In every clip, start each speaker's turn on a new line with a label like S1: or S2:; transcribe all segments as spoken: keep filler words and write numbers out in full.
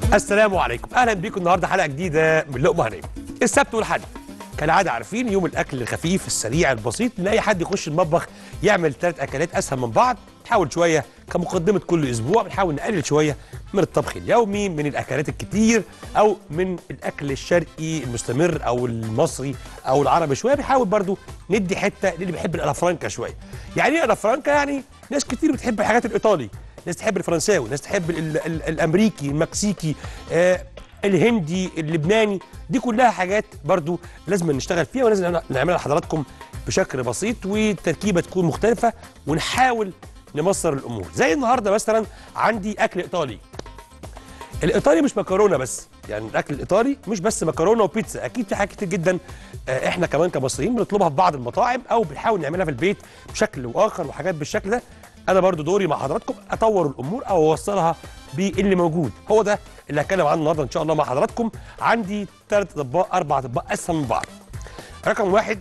S1: السلام عليكم، اهلا بيكم النهارده حلقه جديده من لقمه هنيه. السبت والحد كالعاده عارفين يوم الاكل الخفيف السريع البسيط، ان اي حد يخش المطبخ يعمل ثلاث اكلات اسهل من بعض. نحاول شويه كمقدمه كل اسبوع، بنحاول نقلل شويه من الطبخ اليومي، من الاكلات الكتير، او من الاكل الشرقي المستمر او المصري او العربي شويه. بنحاول برضو ندي حته للي بيحب الالافرانكا شويه. يعني ايه الافرانكا؟ يعني ناس كتير بتحب الحاجات الايطالي، ناس تحب الفرنساوي، ناس تحب ال ال الامريكي، المكسيكي، آه الهندي، اللبناني. دي كلها حاجات برضو لازم نشتغل فيها ولازم نعملها لحضراتكم بشكل بسيط، والتركيبه تكون مختلفه، ونحاول نمصر الامور. زي النهارده مثلا عندي اكل ايطالي. الايطالي مش مكرونه بس، يعني الاكل الايطالي مش بس مكرونه وبيتزا، اكيد في حاجات كتير جدا آه احنا كمان كمصريين بنطلبها في بعض المطاعم او بنحاول نعملها في البيت بشكل واخر، وحاجات بالشكل ده. انا برضو دوري مع حضراتكم اطور الامور او اوصلها باللي موجود. هو ده اللي هتكلم عنه النهارده ان شاء الله مع حضراتكم. عندي ثلاث اطباق اربع اطباق اسهل من بعض. رقم واحد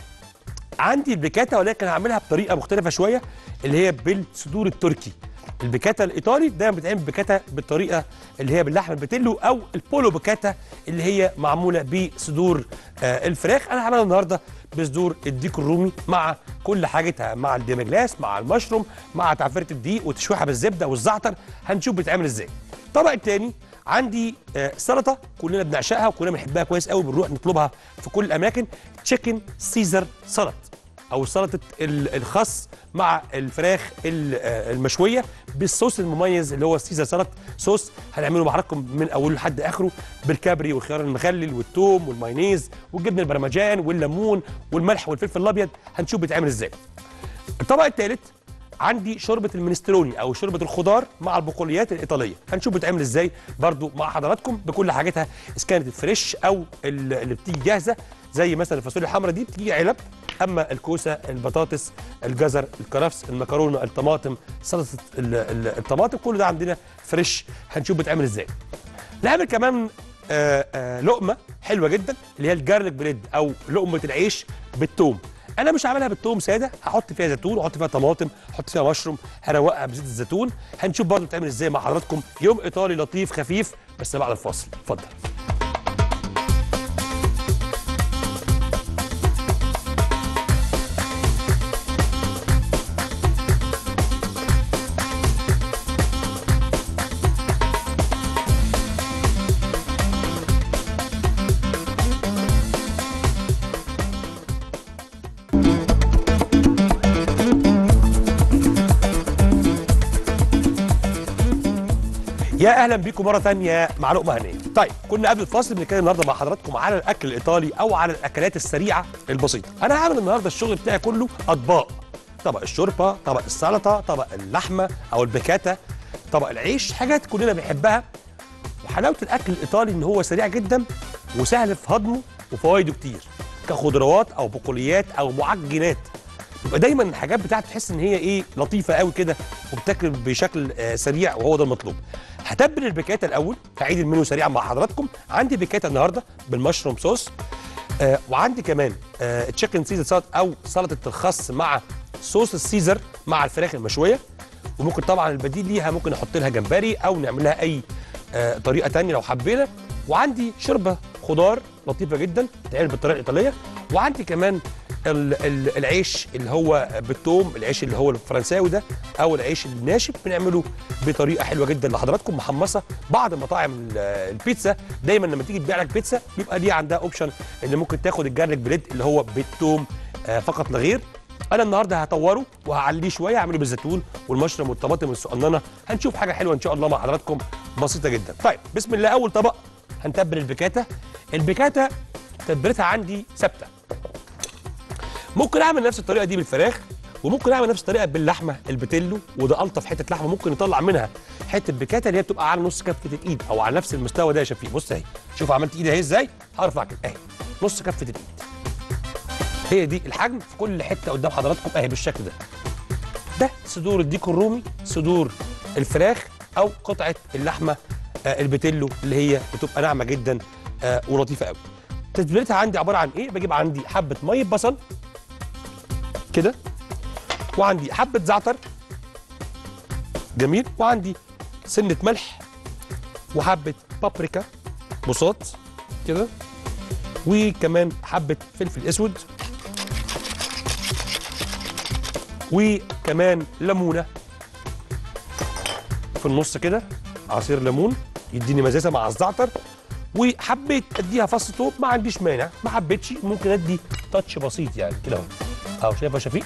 S1: عندي البيكاتا، ولكن هعملها بطريقه مختلفه شويه، اللي هي بالصدور التركي. البيكاتا الايطالي دايما بتعمل بيكاتا بالطريقه اللي هي باللحم البيتيلو، او البولو بيكاتا اللي هي معموله بصدور آه الفراخ. انا هعملها النهارده بصدور الديك الرومي مع كل حاجتها، مع الديمجلاس، مع المشروم، مع تعفيره الدقيق وتشويحها بالزبده والزعتر. هنشوف بتتعمل ازاي. الطبق الثاني عندي آه سلطه كلنا بنعشقها وكلنا بنحبها كويس قوي، بنروح نطلبها في كل الاماكن. تشيكن سيزر سلطه، او سلطه الخس مع الفراخ المشويه بالصوص المميز اللي هو السيزر سلطه صوص. هنعمله مع حضراتكم من اوله لحد اخره بالكابري والخيار المخلل والثوم والمايونيز والجبنه البرمجان والليمون والملح والفلفل الابيض. هنشوف بيتعمل ازاي. الطبق الثالث عندي شوربه المنستروني او شوربه الخضار مع البقوليات الايطاليه. هنشوف بتتعمل ازاي برضو مع حضراتكم بكل حاجتها، اذا كانت الفريش او اللي بتيجي جاهزه، زي مثلا الفاصوليا الحمراء دي بتيجي علب، اما الكوسه، البطاطس، الجزر، الكرفس، المكرونه، الطماطم، سلطه الطماطم، كل ده عندنا فريش. هنشوف بتتعمل ازاي. نعمل كمان آآ آآ لقمه حلوه جدا اللي هي الجارليك بريد او لقمه العيش بالثوم. انا مش هعملها بالثوم ساده، هحط فيها زيتون واحط فيها طماطم، احط فيها مشروم، هروقها بزيت الزيتون. هنشوف برضه بتعمل ازاي مع حضراتكم. يوم ايطالي لطيف خفيف، بس بعد الفاصل. اتفضل. يا اهلا بيكم مره ثانيه مع لقمه هنيه. طيب كنا قبل الفاصل بنتكلم النهارده مع حضراتكم على الاكل الايطالي او على الاكلات السريعه البسيطه. انا هعمل النهارده الشغل بتاعي كله اطباق: طبق الشوربه، طبق السلطه، طبق اللحمه او البيكاتا، طبق العيش، حاجات كلنا بنحبها. وحلاوه الاكل الايطالي ان هو سريع جدا وسهل في هضمه وفوائده كتير، كخضروات او بقوليات او معجنات. يبقى دايما الحاجات بتاعته تحس ان هي ايه لطيفه قوي كده وبتاكل بشكل آه سريع، وهو ده المطلوب. هتبل البيكاتا الاول، هعيد المنيو سريعا مع حضراتكم. عندي بيكاتا النهارده بالمشروم صوص، آه وعندي كمان آه تشيكن سيزر سلطه او سلطه الخس مع صوص السيزر مع الفراخ المشويه. وممكن طبعا البديل ليها ممكن نحط لها جمبري او نعمل لها اي آه طريقه ثانيه لو حبينا. وعندي شوربه خضار لطيفه جدا بتتعمل بالطريقه الايطاليه. وعندي كمان العيش اللي هو بالثوم، العيش اللي هو الفرنساوي ده او العيش الناشف، بنعمله بطريقه حلوه جدا لحضراتكم محمصه. بعض مطاعم البيتزا دايما لما تيجي تبيع لك بيتزا بيبقى ليه عندها اوبشن ان ممكن تاخد الجارليك بريد اللي هو بالثوم فقط لا غير. انا النهارده هطوره وهعليه شويه، هعمله بالزيتون والمشروم والطماطم الصغننه. هنشوف حاجه حلوه ان شاء الله مع حضراتكم بسيطه جدا. طيب بسم الله. اول طبق هنتبل البيكاتا. البيكاتا تتبيلتها عندي ثابته. ممكن اعمل نفس الطريقه دي بالفراخ، وممكن اعمل نفس الطريقه باللحمه البيتيلو، وده الطف حته لحمه ممكن نطلع منها حته بيكاتا اللي هي بتبقى على نص كفه الايد او على نفس المستوى ده يا شفيق. بص اهي، شوف عملت ايدي اهي ازاي، هرفع كده اهي نص كفه الايد. هي دي الحجم في كل حته قدام حضراتكم اهي بالشكل ده. ده صدور الديك الرومي، صدور الفراخ او قطعه اللحمه آه البيتيلو اللي هي بتبقى ناعمه جدا آه ولطيفه قوي. تتبيلتها عندي عباره عن ايه؟ بجيب عندي حبه ميه بصل كده، وعندي حبه زعتر جميل، وعندي سنه ملح وحبه بابريكا بساط كده، وكمان حبه فلفل اسود، وكمان ليمونه في النص كده، عصير ليمون يديني مزازه مع الزعتر. وحبيت اديها فص توم، ما عنديش مانع، ما حبيتش ممكن ادي تاتش بسيط يعني كده اهو. اهو شايف يا شفيق؟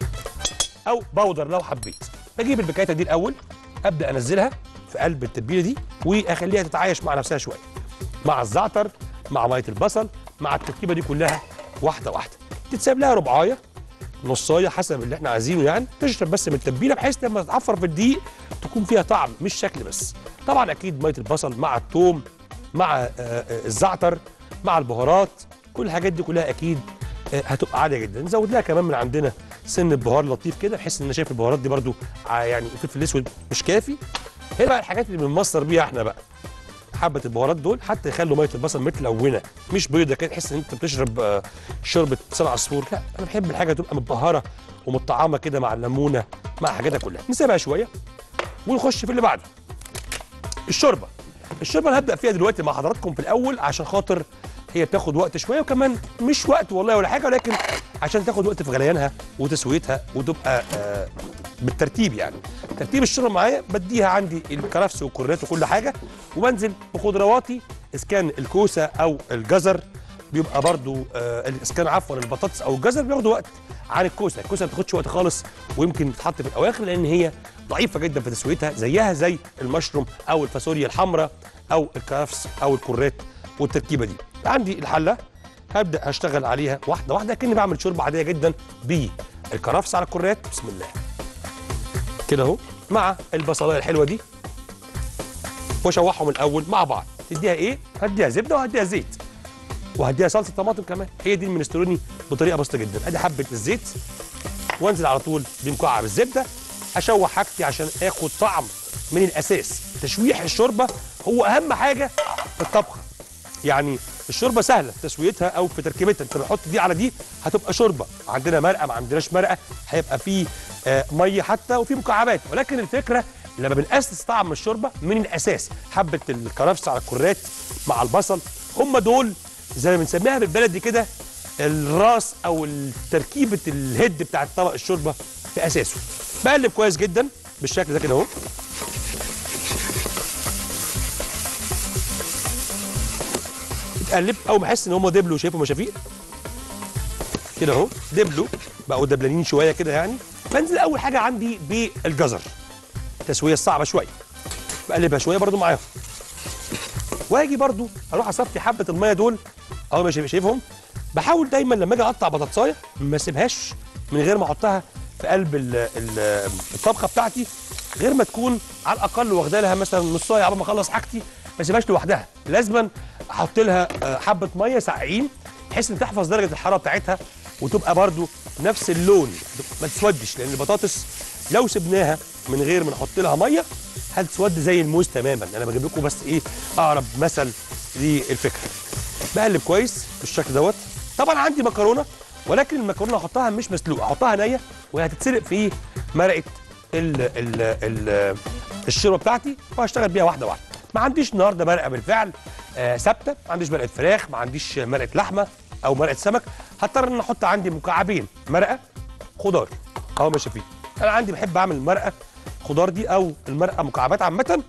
S1: او باودر لو حبيت. بجيب البكايه دي الاول، ابدا انزلها في قلب التتبيله دي واخليها تتعايش مع نفسها شويه، مع الزعتر، مع ميه البصل، مع التركيبه دي كلها واحده واحده. تتساب لها ربعايه نصايه حسب اللي احنا عايزينه يعني، تشرب بس من التتبيله بحيث لما تتعفر في الدقيق تكون فيها طعم مش شكل بس. طبعا اكيد ميه البصل مع الثوم مع الزعتر مع البهارات، كل الحاجات دي كلها اكيد هتبقى عاليه جدا. نزود لها كمان من عندنا سن بهار لطيف كده، بحيث ان انا شايف البهارات دي برده يعني الفلفل الاسود مش كافي. هنا بقى الحاجات اللي بنمصر بيها احنا بقى حبه البهارات دول، حتى يخلوا ميه البصل متلونه مش بيضه كده، تحس ان انت بتشرب شوربه لسان عصفور. لا، انا بحب الحاجه تبقى متبهره ومتطعمه كده مع الليمونه مع حاجاتها كلها. نسيبها شويه ونخش في اللي بعده، الشوربه. الشوربه اللي هبدا فيها دلوقتي مع حضراتكم في الاول، عشان خاطر هي بتاخد وقت شويه، وكمان مش وقت والله ولا حاجه، ولكن عشان تاخد وقت في غليانها وتسويتها وتبقى آه بالترتيب. يعني ترتيب الشوربه معايا بديها عندي الكرفس والكرات وكل حاجه، وبنزل بخضرواتي، اذا كان الكوسه او الجزر بيبقى برضو آه اذا كان عفوا البطاطس او الجزر بياخدوا وقت عن الكوسه. الكوسه ما بتاخدش وقت خالص، ويمكن تتحط في الاواخر لان هي ضعيفه جدا في تسويتها، زيها زي المشروم او الفاصوليا الحمراء او الكرفس او الكرات والتركيبه دي. عندي الحله هبدا اشتغل عليها واحده واحده كاني بعمل شوربه عاديه جدا بالكرفس على الكرات. بسم الله كده اهو، مع البصلايه الحلوه دي، واشوحهم الاول مع بعض. تديها ايه؟ هديها زبده وهديها زيت وهديها صلصه طماطم كمان. هي دي المنستروني بطريقه بسيطه جدا. ادي حبه الزيت وانزل على طول بمكعب الزبده، اشوح حاجتي عشان اخد طعم من الاساس. تشويح الشوربه هو اهم حاجه في الطبخه. يعني الشوربه سهله تسويتها او في تركيبتها، انت بتحط دي على دي هتبقى شوربه. عندنا مرقه ما عندناش مرقه هيبقى فيه آه ميه حتى وفي مكعبات، ولكن الفكره لما بنأسس طعم الشوربه من الاساس، حبه الكرفس على الكرات مع البصل، هم دول زي ما بنسميها بالبلدي كده الراس او تركيبه الهيد بتاعت طبق الشوربه في اساسه. بقلب كويس جدا بالشكل ده كده اهو. اتقلب اول ما احس ان هم دبلوا، شايفوا مشافيق كده اهو، دبلوا بقوا دبلانين شويه كده يعني. بنزل اول حاجه عندي بالجزر، التسويه الصعبه شويه، بقلبها شويه برده معاهم، واجي برده اروح اصفي حبه الميه دول اهو. مش شايفهم؟ بحاول دايما لما اجي اقطع بطاطسايه ما اسيبهاش من غير ما احطها في قلب ال ال الطبخه بتاعتي، غير ما تكون على الاقل واخده لها مثلا نص ساعه قبل ما اخلص حاجتي. ما اسيبهاش لوحدها، لازما احط لها حبه ميه ساقعين بحيث ان تحفظ درجه الحراره بتاعتها وتبقى برده نفس اللون، ما تسودش. لان البطاطس لو سبناها من غير ما نحط لها ميه هتسود زي الموز تماما. انا بجيب لكم بس ايه اقرب مثل للفكره. بقلب كويس بالشكل دوت. طبعا عندي مكرونه، ولكن المكرونه احطها مش مسلوقه، احطها نيه وهي هتتسلق في مرقه ال ال ال الشوربه بتاعتي، وهشتغل بيها واحده واحده. ما عنديش النهارده مرقه بالفعل آه ثابته، ما عنديش مرقه فراخ، ما عنديش مرقه لحمه او مرقه سمك، هضطر ان احط عندي مكعبين مرقه خضار اهو. ماشي فيه، انا عندي بحب اعمل مرقه خضار دي او المرقه مكعبات عامه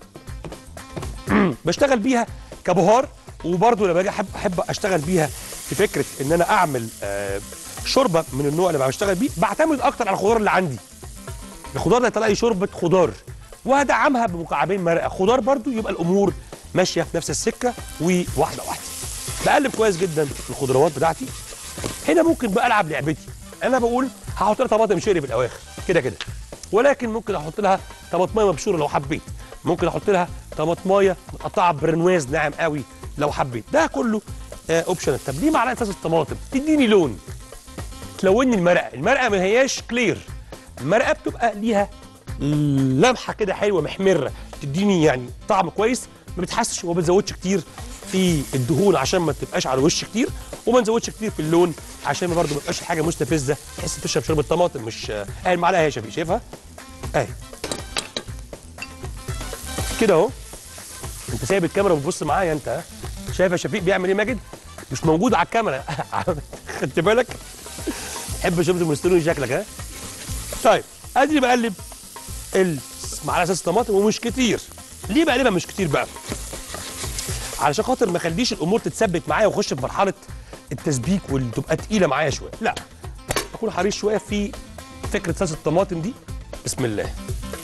S1: بشتغل بيها كبهار. وبرده لما باجي احب احب اشتغل بيها في فكره ان انا اعمل آه شوربه من النوع اللي بشتغل بيه، بعتمد اكتر على الخضار اللي عندي. الخضار ده يطلع لي شوربه خضار، وهدعمها بمكعبين مرقه خضار برده، يبقى الامور ماشيه في نفس السكه وواحده واحده. بقلب كويس جدا الخضروات بتاعتي. هنا ممكن بقى العب لعبتي، انا بقول هحط لها طماطم شيري في الاواخر كده كده، ولكن ممكن احط لها طماطمايه مبشوره لو حبيت، ممكن احط لها طماطمايه متقطعه برنواز ناعم قوي لو حبيت. ده كله آه اوبشنال. طب ليه معلقه صلصه الطماطم؟ تديني لون، تلوني المرقه. المرقه ما هياش كلير، المرقه بتبقى ليها لمحه كده حلوه محمره، تديني يعني طعم كويس. ما بتحسش وما بتزودش كتير في الدهون عشان ما تبقاش على الوش كتير، وما نزودش كتير في اللون عشان برضه ما تبقاش حاجه مستفزه تحس تشرب شوربه طماطم. مش اهي المعلقه اهي يا شفيق، شايفها اهي كده اهو. انت سايب الكاميرا وبتبص معايا انت، ها؟ شايف يا شفيق بيعمل ايه ماجد؟ مش موجود على الكاميرا. خدت بالك؟ تحب شفت المستروني شكلك، ها؟ طيب ادي بقلب ال على اساس طماطم ومش كتير. ليه بقلبها مش كتير بقى؟ علشان خاطر ما اخليش الامور تتثبت معايا واخش في مرحله التسبيك وتبقى تقيله معايا شويه، لا. اكون حريص شويه في فكره صلصه الطماطم دي. بسم الله.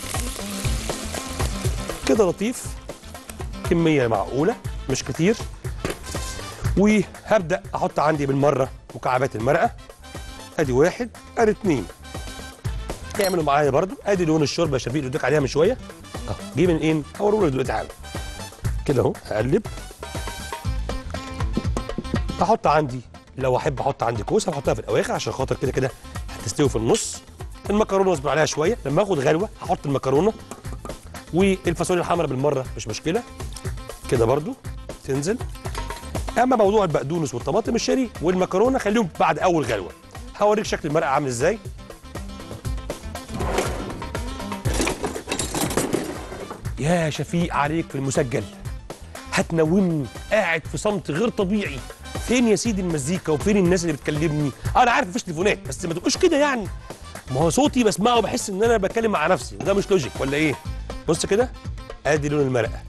S1: كده لطيف، كميه معقوله مش كتير. وهبدا احط عندي بالمره مكعبات المرقه. ادي واحد، ادي اتنين. يعملوا معايا برضو. ادي لون الشوربه يا شفيق اللي قلت لك عليها من شويه. اهو جه من ايه؟ هوريه لك دلوقتي حالا. كده اهو هقلب. احط عندي لو احب احط عندي كوسه هحطها في الاواخر عشان خاطر كده كده هتستوي في النص. المكرونه اصبر عليها شويه، لما اخد غلوه هحط المكرونه والفاصوليا الحمراء بالمره مش مشكله. كده برضو تنزل. اما موضوع البقدونس والطماطم الشاري والمكرونه خليهم بعد اول غلوه. هوريك شكل المرقه عامل ازاي. يا شفيق عليك في المسجل، هتنومني قاعد في صمت غير طبيعي. فين يا سيدي المزيكا وفين الناس اللي بتكلمني؟ انا عارف مفيش تليفونات بس ما تبقوش كده يعني. ما هو صوتي بسمعه وبحس ان انا بتكلم مع نفسي وده مش لوجيك ولا ايه؟ بص كده ادي لون المرقه.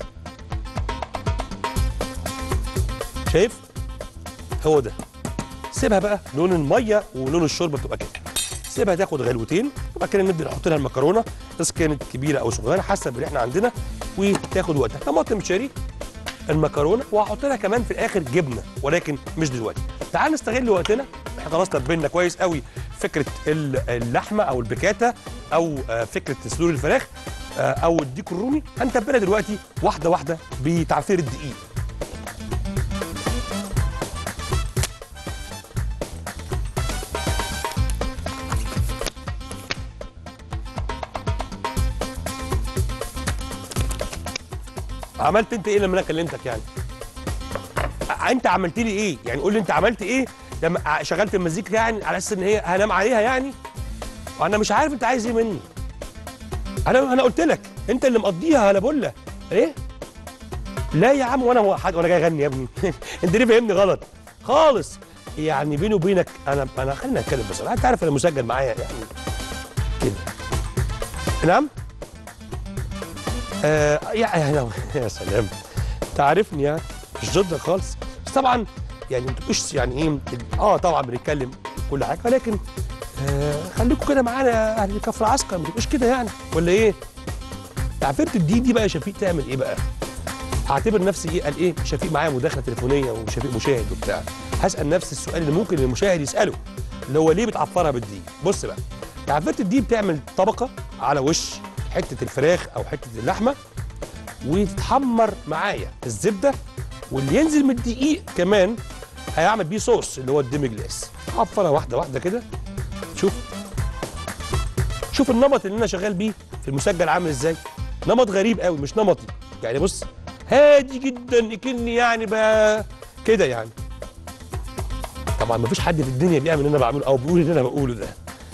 S1: شايف؟ هو ده. سيبها بقى لون الميه ولون الشوربه بتبقى كده. سيبها تاخد غلوتين وبعد كده نبدا نحط لها المكرونه بس كانت كبيره او صغيره حسب اللي احنا عندنا وتاخد وقتها. طماطم شاري، المكرونه، وهحط لها كمان في الاخر جبنه ولكن مش دلوقتي. تعال نستغل وقتنا. احنا خلاص تبلنا كويس قوي فكره اللحمه او البيكاتا او فكره صدور الفراخ او الديك الرومي. هنتبلها دلوقتي واحده واحده بتعفير الدقيق. عملت انت ايه لما انا كلمتك يعني؟ انت عملت لي ايه؟ يعني قول لي انت عملت ايه لما شغلت المزيكا يعني على اساس ان هي هنام عليها يعني؟ وانا مش عارف انت عايز ايه مني. انا انا قلت لك انت اللي مقضيها. انا بقول لك ايه؟ لا يا عم وانا هو حد وانا جاي اغني يا ابني. انت ليه فاهمني غلط خالص؟ يعني بيني وبينك انا انا خلينا نتكلم بس انت عارف انا مسجل معايا يعني كده. نعم؟ آه يا يا سلام. تعرفني يعني مش ضدك خالص بس طبعا يعني ما تبقوش يعني ايه. اه طبعا بنتكلم كل حاجه ولكن آه خليكم كده معانا اهل كفر عسكر. ما تبقوش كده يعني ولا ايه؟ تعفيرة الدقيق دي بقى يا شفيق تعمل ايه بقى؟ هعتبر نفسي ايه؟ قال ايه؟ شفيق معايا مداخله تليفونيه وشفيق مشاهد وبتاع. هسال نفس السؤال اللي ممكن المشاهد يساله اللي هو ليه بتعفرها بالدقيق؟ بص بقى، تعفيرة الدقيق بتعمل طبقه على وش حته الفراخ او حته اللحمه وتتحمر معايا الزبده واللي ينزل من الدقيق كمان هيعمل بيه صوص اللي هو الديمي جلاس. عفرها واحده واحده كده. شوف شوف النمط اللي انا شغال بيه في المسجل عامل ازاي. نمط غريب قوي مش نمطي يعني. بص هادي جدا كني يعني بقى كده يعني. طبعا مفيش حد في الدنيا بيعمل اللي انا بعمله او بيقول اللي انا بقوله ده.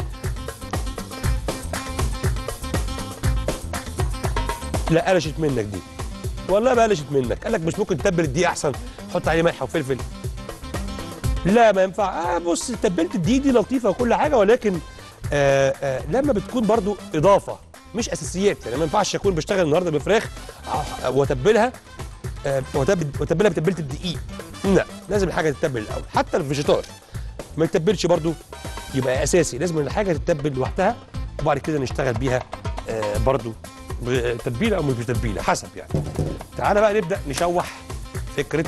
S1: لا قلشت منك دي والله ما قلشت منك. قال لك مش ممكن تتبل الدقيق احسن تحط عليه ملح وفلفل؟ لا ما ينفع. آه بص تبلت الدقيق دي لطيفه وكل حاجه ولكن آه آه لما بتكون برضو اضافه مش اساسيات. يعني ما ينفعش اكون بشتغل النهارده بفراخ واتبلها آه واتبلها بتتبيله الدقيق. لا لازم الحاجه تتبل الاول. حتى الفيجيتار ما يتبلش برضو يبقى اساسي. لازم الحاجه تتبل لوحدها وبعد كده نشتغل بيها آه برضو تتبيله او مش تتبيله حسب يعني. تعالى بقى نبدا نشوح فكره.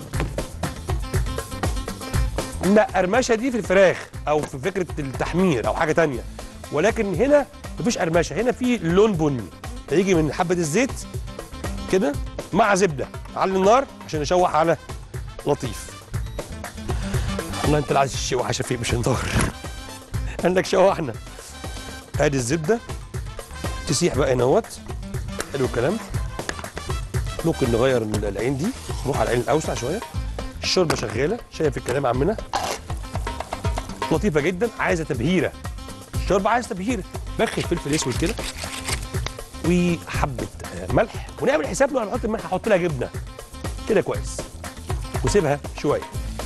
S1: لا قرمشه دي في الفراخ او في فكره التحمير او حاجه ثانيه ولكن هنا مفيش قرمشه. هنا في لون بني هيجي من حبه الزيت كده مع زبده على النار عشان نشوح على لطيف. والله انت اللي عايز الشوح يا شفيق مش النار. عندك شوحنا. ادي الزبده تسيح بقى هنا اهوت. حلو الكلام. ممكن نغير العين دي نروح على العين الاوسع شويه. الشوربه شغاله. شايف الكلام عمنا لطيفه جدا. عايزه تبهيره. الشوربه عايزه تبهيره. بخ فلفل اسود كده وحبه ملح، ونعمل حساب لو هنحط الملح هحط لها جبنه كده كويس، وسيبها شويه.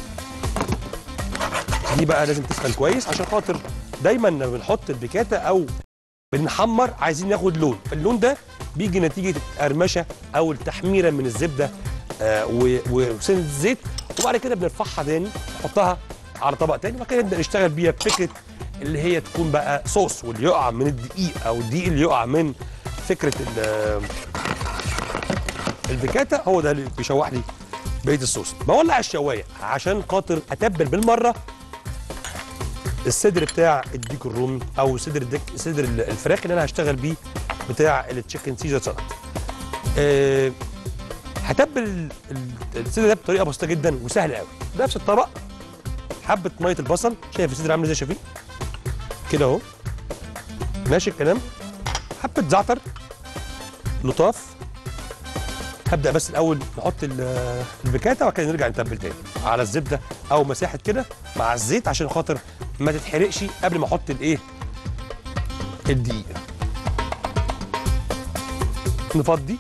S1: دي بقى لازم تسخن كويس عشان خاطر دايما لما بنحط البيكاتا او بنحمر عايزين ناخد لون، اللون ده بيجي نتيجه القرمشه او التحميره من الزبده آه وسن الزيت، وبعد كده بنرفعها تاني نحطها على طبق تاني، وبعد كده نبدا نشتغل بيها بفكره اللي هي تكون بقى صوص، واللي يقع من الدقيق او الدقيق اللي يقع من فكره البيكاتا هو ده اللي بيشوح لي بقيه الصوص. بولع الشوايه عشان خاطر اتبل بالمره الصدر بتاع الديك الرومي او صدر الديك صدر الفراخ اللي انا هشتغل بيه بتاع التشيكن سيزر سلطه. أه هتبل الصدر ده بطريقه بسيطه جدا وسهله قوي. نفس الطبق حبه ميه البصل، شايف الصدر عامل ازاي؟ شايفين كده اهو ماشي الكلام. حبه زعتر لطاف. هبدا بس الاول نحط البيكاتا وبعد كده نرجع نتبل تاني على الزبده او مساحه كده مع الزيت عشان خاطر ما تتحرقش قبل ما احط الايه الدقيق. نفضي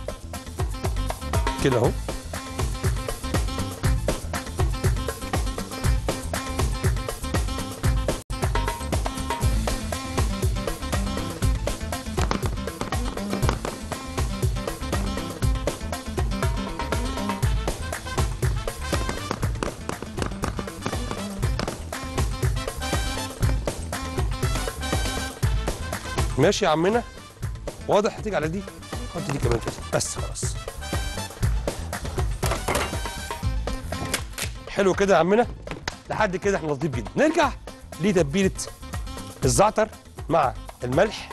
S1: كده اهو. ماشي يا عمنا، واضح؟ هتيجي على دي، حط دي كمان كده بس خلاص. حلو كده يا عمنا، لحد كده احنا لطيف جدا. نرجع لتتبيله الزعتر مع الملح،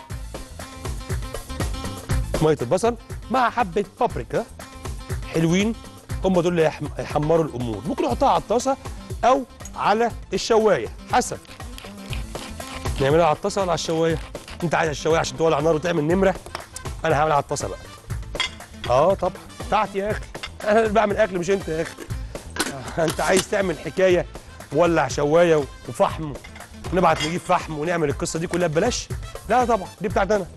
S1: ميه البصل مع حبه بابريكا حلوين، هم دول اللي هيحمروا الامور. ممكن نحطها على الطاسه او على الشوايه حسب نعملها على الطاسه ولا على الشوايه. انت عايز الشوايه عشان تولع نار وتعمل نمره، انا هعملها على الطاسه بقى. اه طبعا بتاعتي يا اخي، انا اللي بعمل اكل مش انت يا اخي. آه انت عايز تعمل حكايه ولع شوايه وفحم ونبعت نجيب فحم ونعمل القصه دي كلها ببلاش؟ لا طبعا دي بتاعتي انا.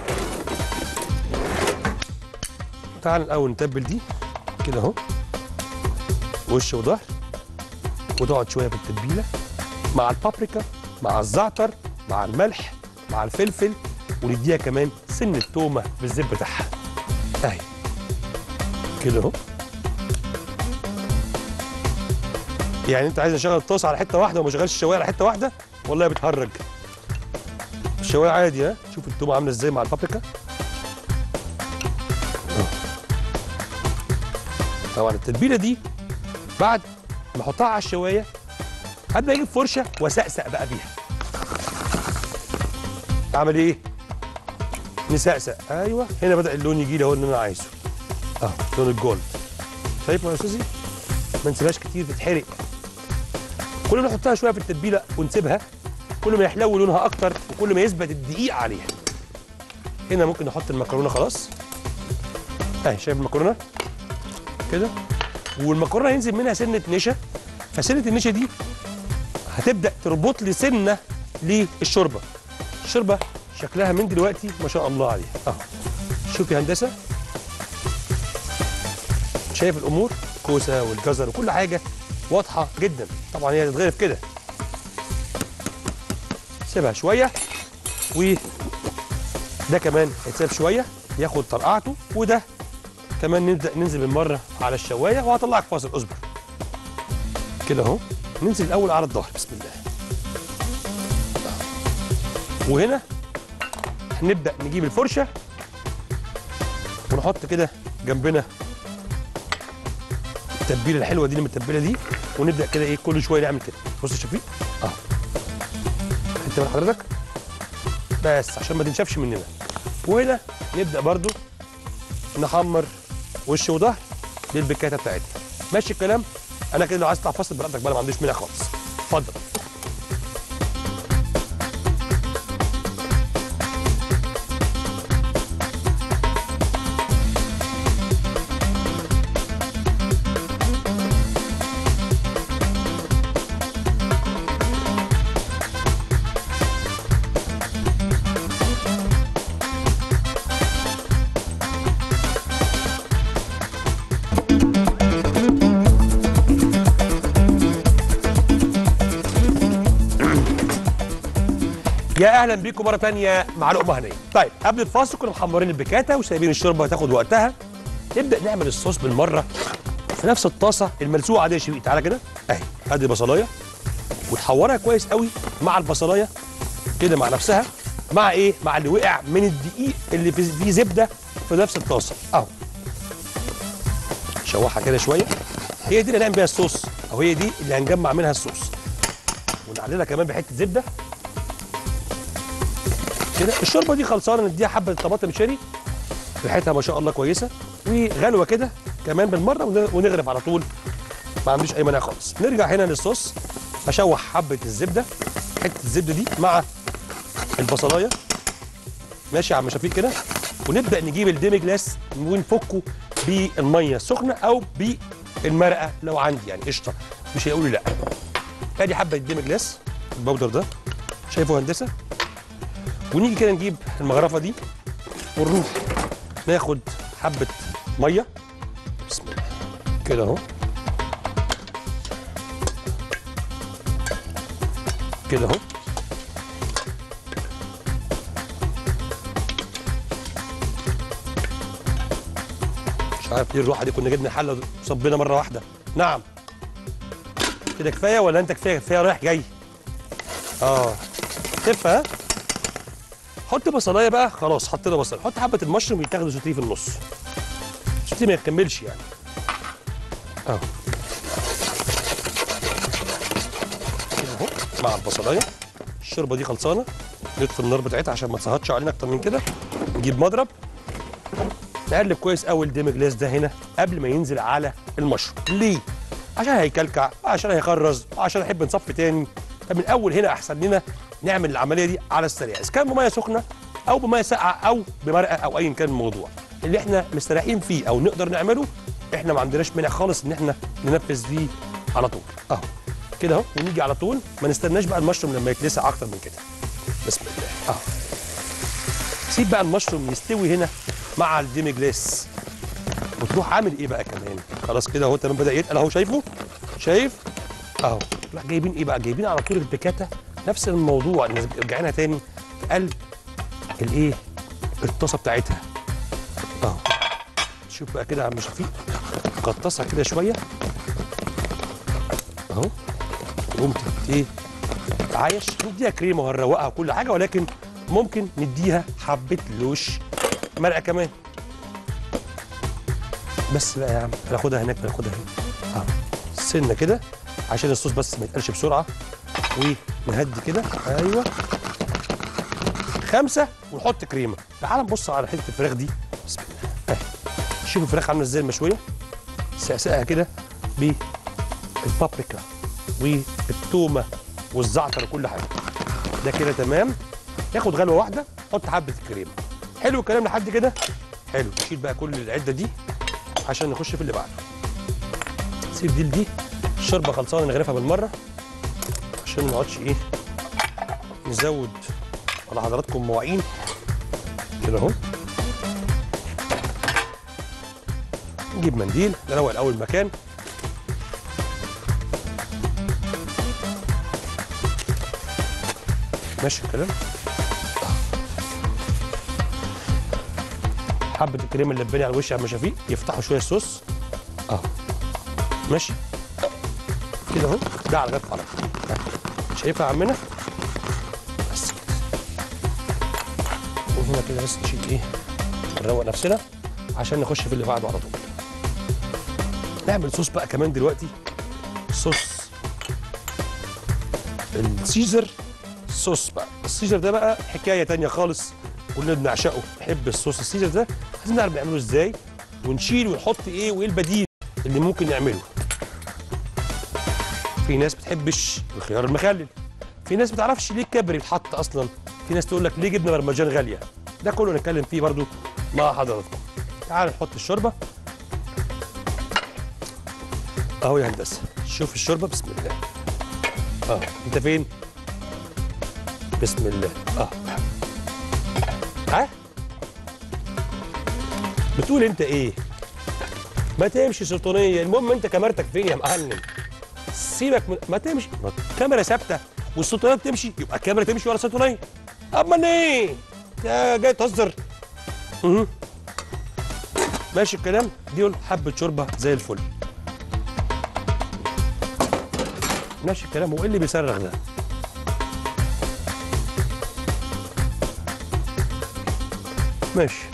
S1: تعال الاول نتبل دي كده اهو وش وظهر، وتقعد شويه في التتبيله مع البابريكا مع الزعتر مع الملح مع الفلفل، ونديها كمان سن التومه بالزيت بتاعها اهي كده اهو. يعني انت عايز اشغل الطاسه على حته واحده وما اشغلش الشوايه على حته واحده؟ والله بتهرج. الشوايه عادي. ها شوف التومه عامله ازاي مع البابريكا. طبعا التتبيله دي بعد ما احطها على الشوايه هبدا اجيب فرشه واسقسق بقى بيها. اعمل ايه؟ نسقسق. ايوه هنا بدا اللون يجي لي اهو اللي انا عايزه اهو، لون الجولد. شايف يا استاذي؟ ما نسيبهاش كتير تتحرق. كل ما نحطها شويه في التتبيله ونسيبها كل ما يحلو لونها اكتر وكل ما يثبت الدقيق عليها. هنا ممكن نحط المكرونه خلاص اهي. شايف المكرونه كده؟ والمكرونه هينزل منها سنه نشا، فسنه النشا دي هتبدا تربط لي سنه للشوربه. الشوربه شكلها من دلوقتي ما شاء الله عليها اهو. شوفي هندسه، شايف الامور؟ الكوسه والجزر وكل حاجه واضحه جدا. طبعا هي هتتغرف كده. سيبها شويه، وده كمان هيتساب شويه ياخد طرقعته، وده كمان نبدا ننزل بالمره على الشوايه. وهطلعك فاصل، اصبر كده اهو. ننزل الاول على الظهر بسم الله. وهنا هنبدا نجيب الفرشه ونحط كده جنبنا التتبيله الحلوه دي المتبله دي، ونبدا كده ايه كل شويه نعمل كده. بص يا شفيق اه انت من حضرتك بس عشان ما تنشفش مننا. وهنا نبدا برضو نحمر وش وظهر للبيكاتا بتاعتنا. ماشي الكلام؟ انا كده لو عايز تطلع فاصل براحتك بقى، ما عنديش مانع خالص. اتفضل. يا اهلا بيكم مره ثانيه مع لقمه هنيه. طيب قبل الفاصل كنا محمرين البيكاتا وسايبين الشوربه تاخد وقتها. نبدا نعمل الصوص بالمره في نفس الطاسه الملسوعه دي يا شبيب. تعالى كده اهي، ادي بصلايه وتحورها كويس قوي مع البصلايه كده مع نفسها، مع ايه؟ مع اللي وقع من الدقيق اللي في فيه زبده في نفس الطاسه اهو. شوحها كده شويه، هي دي اللي هنعمل بيها الصوص، او هي دي اللي هنجمع منها الصوص. ونعللها كمان بحته زبده كده. الشوربه دي خلصانه، نديها حبه طماطم شيري ريحتها ما شاء الله كويسه، وغلوه كده كمان بالمره ونغرف على طول، ما عنديش اي مانع خالص. نرجع هنا للصوص، اشوح حبه الزبده، حته الزبده دي مع البصلايه ماشي يا عم شفيق كده، ونبدا نجيب الديمي جلاس ونفكه بالميه السخنه او بالمرقه لو عندي يعني قشطه، مش هيقولوا لا. ادي حبه الديمي جلاس البودر ده، شايفه هندسه؟ ونيجي كده نجيب المغرفه دي ونروح ناخد حبه ميه بسم الله كده اهو، كده اهو. مش عارف ليه الروحه دي، كنا جبنا حله صبينا مره واحده. نعم كده كفايه ولا انت كفايه؟ كفايه رايح جاي. اه خفه. ها حط بصلايه بقى، خلاص حطينا بصل، حط حبه المشروم يتاخدوا سوتيه في النص، سوتيه ما يكملش يعني اهو كده اهو مع البصلايه. الشوربه دي خلصانه، نطفي النار بتاعتها عشان ما تسهطش علينا اكتر من كده. نجيب مضرب نقلب كويس قوي الديمي جلاس ده هنا قبل ما ينزل على المشروم. ليه؟ عشان هيكلكع، عشان هيخرز، عشان نحب نصفي تاني. فمن اول هنا احسن لنا نعمل العمليه دي على السريع، اذا كان بميه سخنه او بميه ساقعه او بمرقه او ايا كان الموضوع اللي احنا مستريحين فيه او نقدر نعمله. احنا ما عندناش مانع خالص ان احنا ننفذ دي على طول اهو كده اهو، ونيجي على طول ما نستناش بقى المشروم لما يتلسع اكتر من كده. بسم الله اهو. سيب بقى المشروم يستوي هنا مع الديمي جلاس، وتروح عامل ايه بقى كمان؟ خلاص كده اهو تمام، بدا يتقل اهو، شايفه؟ شايف؟ اهو. تروح جايبين ايه بقى؟ جايبين على طول البيكاتا، نفس الموضوع، رجعنا تاني في قلب الايه؟ الطاسه بتاعتها اهو. شوف بقى كده يا عم شفيق، غطسها كده شويه اهو، تقوم ايه؟ تعايش. نديها كريمه وهنروقها وكل حاجه، ولكن ممكن نديها حبه لوش مرقه كمان. بس بقى يا عم هناخدها هناك، هناخدها هنا اهو سنه كده عشان الصوص بس ما يتقلش بسرعه، ونهدي كده ايوه خمسه، ونحط كريمه. تعال نبص على حته الفراخ دي بسم الله اهي. شوفوا الفراخ عامله ازاي المشويه، سقسقها كده بالبابريكا والثومه والزعتر وكل حاجه. ده كده تمام، ياخد غلوه واحده، حط حبه الكريمه. حلو الكلام لحد كده؟ حلو. نشيل بقى كل العده دي عشان نخش في اللي بعده. سيب دي لدي. الشوربه خلصانه، نغرفها بالمره عشان ما نقعدش ايه نزود على حضراتكم مواعين كده اهو. نجيب منديل نروق الاول المكان. ماشي الكلام. حبه الكريمه اللباني على الوش يا عم شفيق يفتحوا شويه الصوص اهو. ماشي كده اهو، ده على جنب خلاص. شايفها يا عمنا؟ بس كده. وهنا كده بس نشيل ايه؟ نروق نفسنا عشان نخش في اللي بعده على طول. نعمل صوص بقى كمان دلوقتي، صوص السيزر صوص بقى. السيزر ده بقى حكايه تانيه خالص، كلنا بنعشقه، نحب الصوص السيزر ده. عايزين نعرف نعمله ازاي، ونشيل ونحط ايه، وايه البديل اللي ممكن نعمله. في ناس بتحبش الخيار المخلل، في ناس ما بتعرفش ليه الكابري اتحط اصلا، في ناس تقول لك ليه جبنه برمجان غاليه. ده كله نتكلم فيه برضو مع حضراتكم. تعال نحط الشوربه اهو يا هندسه. شوف الشوربه بسم الله اه. انت فين؟ بسم الله اه. ها بتقول انت ايه؟ ما تمشي سلطانيه، المهم انت كاميرتك فين يا معلم؟ سيبك من... ما تمشي، الكاميرا ثابته والسلطانيه بتمشي، يبقى الكاميرا تمشي ورا السلطانيه. امال ايه؟ يا جاي تهزر؟ اها ماشي الكلام. دول حبه شوربه زي الفل. ماشي الكلام. هو ايه اللي بيصرخ ده؟ ماشي.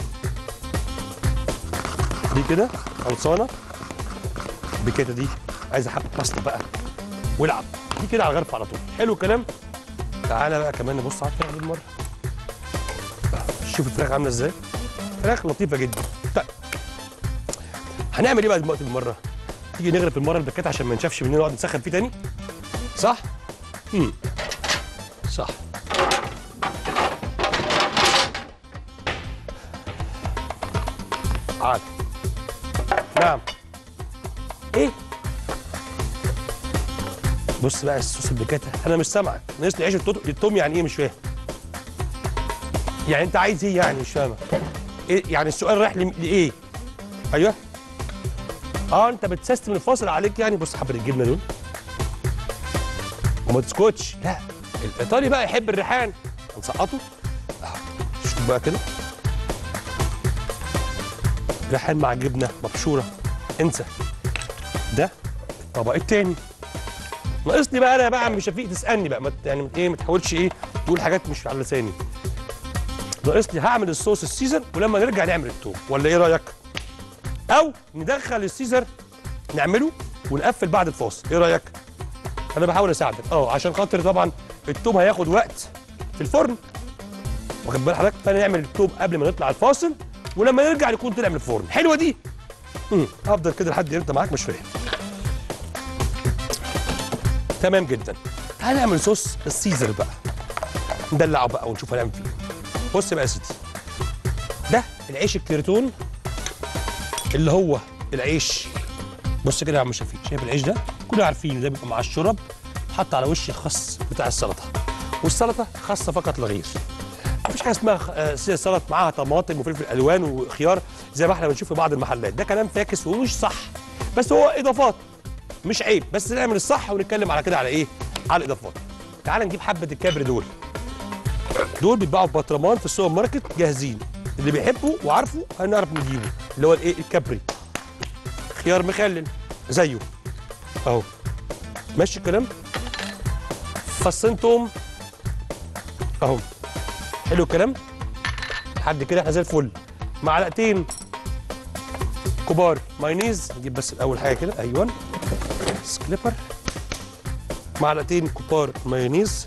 S1: دي كده خلصانه. بكده دي عايزه حبه باستا بقى والعب. دي كده على الغرف على طول. حلو الكلام. تعالى بقى كمان نبص على الفراخ بالمره. شوف الفراخ عامله ازاي. فراخ لطيفه جدا. طيب هنعمل ايه بقى دلوقتي بالمره؟ تيجي نغرف المره الباكيت عشان ما نشافش مننا نقعد نسخن فيه تاني. صح؟ امم صح. عاد. نعم. ايه؟ بص بقى الصوص البيكاتا. انا مش سامعك. ناقص لي عيش التوم. يعني ايه؟ مش فاهم. يعني انت عايز ايه يعني؟ مش فاهمك. ايه يعني السؤال رايح لايه؟ ايوه. اه انت بتسيستم الفاصل عليك يعني. بص حبه الجبنه دول وما تسكتش. لا الايطالي بقى يحب الريحان. هنسقطه. شوف بقى كده ريحان مع جبنه مبشوره. انسى. ده الطبق التاني. ناقصني بقى انا بقى عم شفيق تسالني بقى. ما يعني ايه ما تحاولش ايه تقول حاجات مش على لساني. ناقصني هعمل الصوص السيزر ولما نرجع نعمل التوم. ولا ايه رايك؟ او ندخل السيزر نعمله ونقفل بعد الفاصل. ايه رايك؟ انا بحاول اساعدك اه عشان خاطر طبعا التوم هياخد وقت في الفرن. واخد بال حضرتك؟ فانا نعمل التوم قبل ما نطلع الفاصل ولما نرجع نكون طلع من الفرن. حلوه دي. امم هفضل كده لحد امتى معاك مش فاهم. تمام جدا. تعالى نعمل صوص السيزر بقى. ندلعه بقى ونشوف هنعمل فيه. بص بقى يا سيدي. ده العيش الكريتون اللي هو العيش. بص كده يا عم شفيق. شايف العيش ده؟ كلنا عارفين ده بيبقى مع الشرب حط على وش الخس بتاع السلطه. والسلطه خاصه فقط لا غير. مفيش حاجه اسمها سلطه معاها طماطم وفلفل الوان وخيار زي ما احنا بنشوف في بعض المحلات. ده كلام فاكس ومش صح. بس هو اضافات مش عيب. بس نعمل الصح ونتكلم على كده على ايه؟ على الاضافات. تعال نجيب حبه الكبر دول. دول بيتباعوا في بطرمان في السوبر ماركت جاهزين. اللي بيحبه وعارفه هنعرف نجيبه. اللي هو الايه؟ الكبري. خيار مخلل زيه اهو. ماشي الكلام. فصين توم اهو. حلو الكلام. لحد كده احنا زي الفل. معلقتين كبار مايونيز. نجيب بس الاول حاجه كده. ايوه سكليبر. معلقتين كبار مايونيز.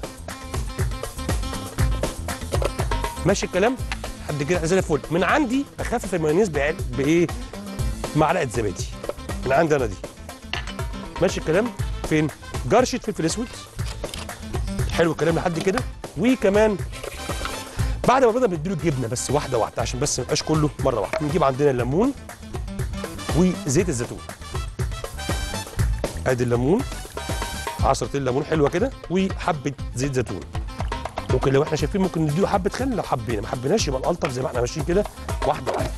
S1: ماشي الكلام. لحد كده احنا زي الفل. من عندي اخفف المايونيز بايه؟ معلقه زبادي. من عندي انا دي. ماشي الكلام. فين؟ جرشه فلفل اسود. حلو الكلام لحد كده. وكمان بعد ما بدنا بنديله الجبنه بس واحده واحده عشان بس ما يبقاش كله مره واحده. نجيب عندنا الليمون وزيت الزيتون. ادي الليمون. عصرتين ليمون حلوه كده وحبه زيت زيتون. ممكن لو احنا شايفين ممكن نديله حبه خل لو حبينا. ما حبيناش يبقى الالطف زي ما احنا ماشيين كده واحده واحده.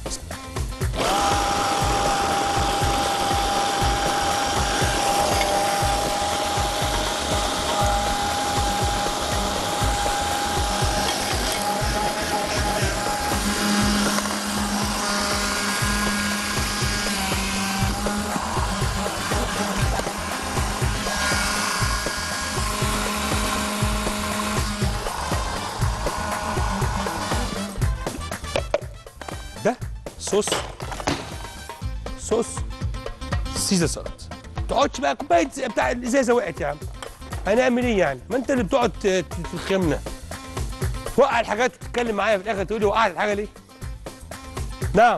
S1: ده صوص صوص سيزر سلطه. ما تقعدش بقى كوبايه بتاع الازازه وقعت يا عم. هنعمل ايه يعني؟ ما انت اللي بتقعد تخمنا. توقع الحاجات وتتكلم معايا في الاخر تقول لي وقعت الحاجه ليه؟ نعم.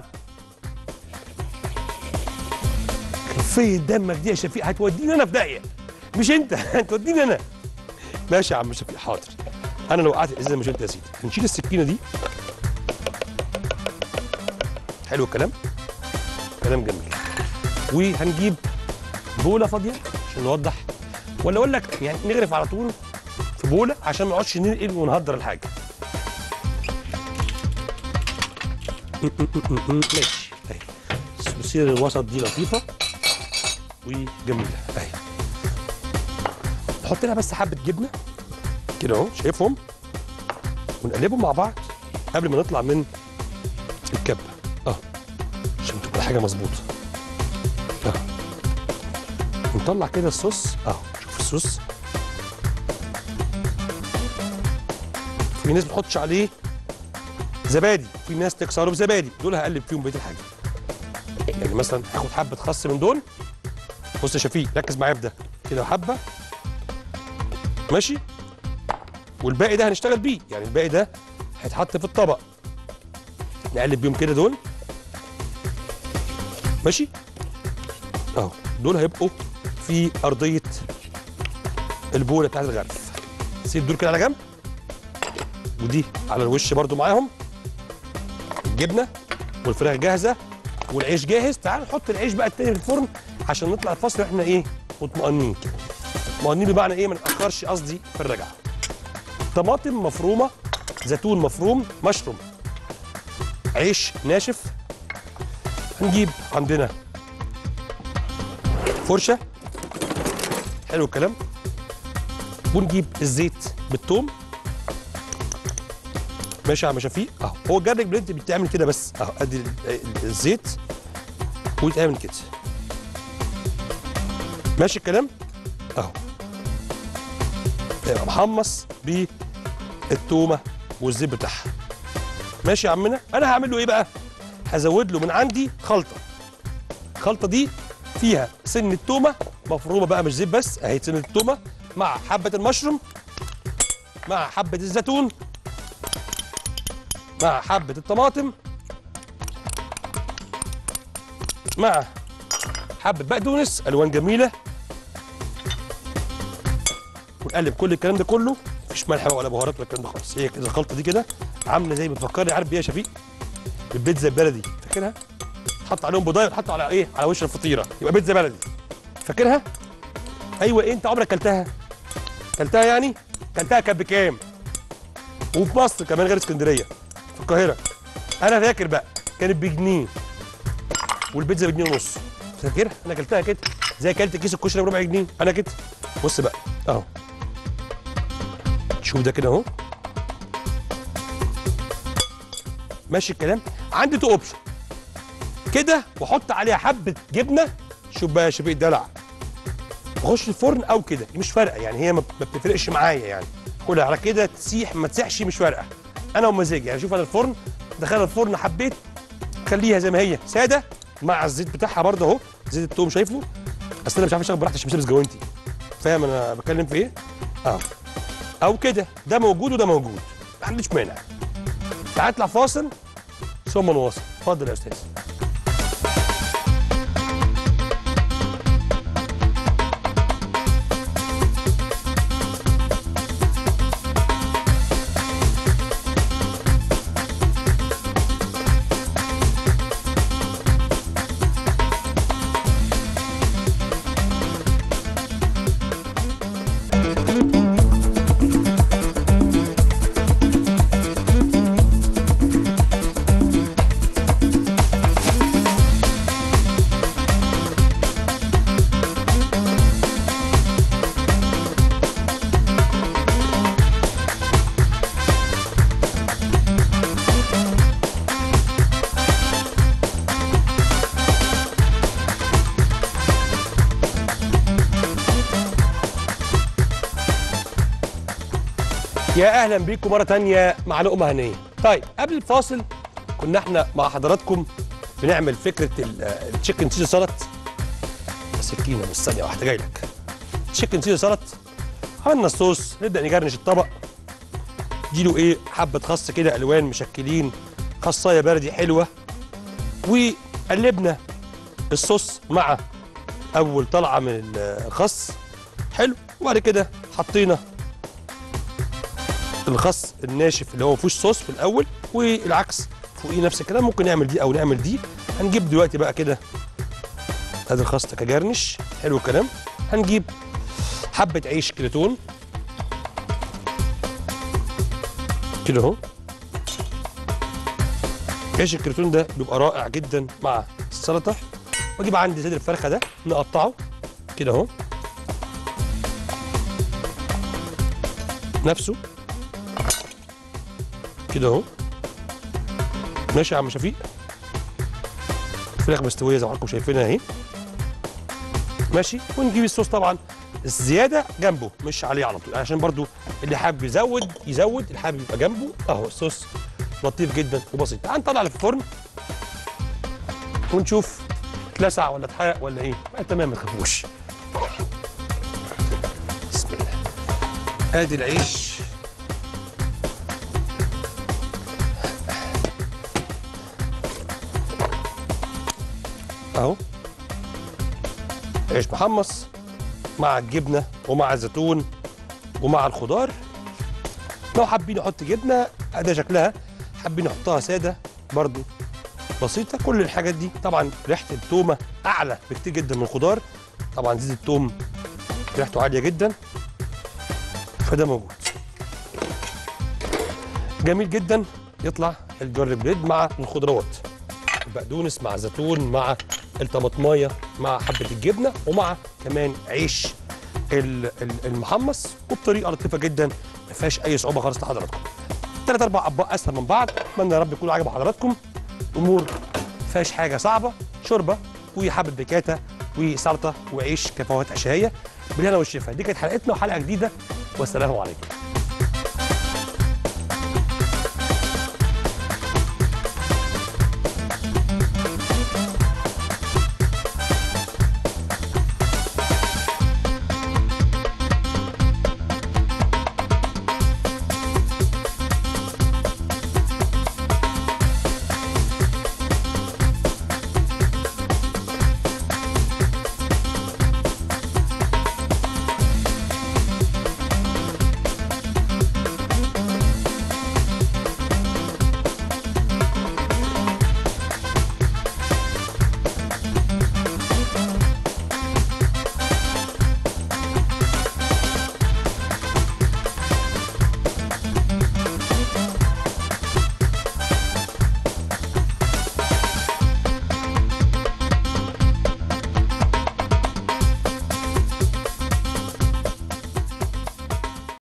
S1: خفيه دمك دي يا شفيق هتوديني انا في داهيه. مش انت هتوديني انا. ماشي يا عم شفيق حاضر. انا لو وقعت الازازه مش انت يا سيدي. هنشيل السكينه دي. حلو الكلام. كلام جميل. وهنجيب بوله فاضيه عشان نوضح. ولا اقول لك يعني نغرف على طول في بوله عشان ما نقعدش ننقل ونهدر الحاجه. ماشي اهي. بصير الوسط دي لطيفه وجميله اهي. نحط لها بس حبه جبنه كده اهو. شايفهم؟ ونقلبهم مع بعض قبل ما نطلع من الكبه اه عشان تبقى حاجه مظبوطه. اه ونطلع كده الصوص اهو. شوف الصوص، في ناس ما بتحطش عليه زبادي، في ناس تكسره بزبادي، دول هقلب فيهم بقيه الحاجه. يعني مثلا هاخد حبه خس من دول. بص يا شفيق ركز معايا في ده كده، حبه ماشي، والباقي ده هنشتغل بيه، يعني الباقي ده هيتحط في الطبق نقلب بيهم كده دول ماشي اهو. دول هيبقوا في ارضيه البوله بتاعت الغرف. سيب دول كده على جنب، ودي على الوش برضو معاهم. الجبنه والفراخ جاهزه والعيش جاهز. تعال نحط العيش بقى التاني في الفرن عشان نطلع الفصل واحنا ايه مطمئنين كده. مطمئنين بمعنى ايه؟ ما نتاخرش قصدي في الرجعه. طماطم مفرومه، زيتون مفروم، مشروم، عيش ناشف. هنجيب عندنا فرشه، حلو الكلام، ونجيب الزيت بالثوم ماشي يا عم شفيق اهو. هو الجارليك بريد بيتعمل كده بس اهو، ادي الزيت ويتعمل كده ماشي الكلام اهو. يبقى محمص بالثومه والزيت بتاعها ماشي يا عمنا. انا هعمل له ايه بقى؟ هزود له من عندي خلطه. الخلطه دي فيها سن الثومه مفرومه بقى، مش زيت بس اهي، سن الثومه مع حبه المشروم مع حبه الزيتون مع حبه الطماطم مع حبه بقدونس الوان جميله، ونقلب كل الكلام ده كله. مفيش ملح ولا بهارات ولا الكلام ده خالص. هي كده الخلطه دي كده عامله زي بتفكرني، عارف بيها يا شفيق؟ البيتزا البلدي، فاكرها؟ حط عليهم بضايه وتحط على ايه؟ على وش الفطيره، يبقى بيتزا بلدي. فاكرها؟ ايوه. ايه انت عمرك اكلتها؟ اكلتها يعني؟ اكلتها كانت بكام؟ وفي مصر كمان غير اسكندريه، في القاهره. انا فاكر بقى كانت بجنيه، والبيتزا بجنيه ونص. فاكرها؟ انا اكلتها كده زي اكلت كيس الكشري بربع جنيه، انا كده. بص بقى اهو، شوف ده كده اهو ماشي الكلام. عندي تو اوبشن كده، واحط عليها حبه جبنه. شوف بقى يا شفيق الدلع، اخش الفرن او كده مش فارقه، يعني هي ما بتفرقش معايا، يعني كلها على كده تسيح ما تسيحش مش فارقه، انا ومزاجي. يعني شوف انا الفرن دخلها الفرن، حبيت خليها زي ما هي ساده مع الزيت بتاعها برضه اهو، زيت التوم شايفه. اصل انا مش عارف اشتغل براحتي عشان مش لابس جوانتي، فاهم انا بتكلم في ايه؟ اه او كده، ده موجود وده موجود، ما عنديش مانع. تعال نطلع فاصل ثم نواصل. اتفضل يا استاذ. يا اهلا بيكم مره تانية مع لقمه هنيه. طيب قبل الفاصل كنا احنا مع حضراتكم بنعمل فكره التشيكن سيزر سلطه. سكينه بس ثانيه واحده جاي لك. تشيكن سيزر سلطه، عملنا الصوص، نبدا نجرنش الطبق. اديله ايه؟ حبه خس كده الوان مشكلين، خصايه بلدي حلوه، وقلبنا الصوص مع اول طلعه من الخس حلو، وبعد كده حطينا الخس الناشف اللي هو ما فيهوش صوص في الاول، والعكس فوقيه نفس الكلام. ممكن نعمل دي او نعمل دي. هنجيب دلوقتي بقى كده ادي الخس كجرنش، حلو الكلام. هنجيب حبه عيش كريتون كده اهو. عيش الكريتون ده بيبقى رائع جدا مع السلطه. واجيب عندي صدر الفرخه ده نقطعه كده اهو نفسه كده اهو. ماشي يا عم شفيق. فراخ مستويه زي ما حضراتكم شايفينها اهي. ماشي. ونجيب الصوص طبعا الزياده جنبه مش عليه على طول، عشان برضو اللي حابب يزود يزود، اللي حابب يبقى جنبه اهو. الصوص لطيف جدا وبسيط. تعال نطلع اللي في الفرن ونشوف اتلسع ولا اتحرق ولا ايه. آه تمام ما تخافوش. بسم الله. ادي العيش اهو، عيش محمص مع الجبنه ومع الزيتون ومع الخضار. لو حابين نحط جبنه ده شكلها، حابين نحطها ساده برضو بسيطه. كل الحاجات دي طبعا ريحه التومه اعلى بكتير جدا من الخضار، طبعا زيت التوم ريحته عاليه جدا، فده موجود. جميل جدا. يطلع الجارليك بريد مع الخضروات، البقدونس مع الزيتون مع الطماطمايه مع حبه الجبنه ومع كمان عيش المحمص، وبطريقه لطيفه جدا ما فيهاش اي صعوبه خالص لحضراتكم. ثلاث اربع اطباق اسهل من بعض. اتمنى يا رب يكونوا عجبوا حضراتكم. امور ما فيهاش حاجه صعبه، شوربه وحبه بيكاتا وسلطه وعيش كفوات عشائيه بالهنا والشفا. دي كانت حلقتنا وحلقه جديده، والسلام عليكم.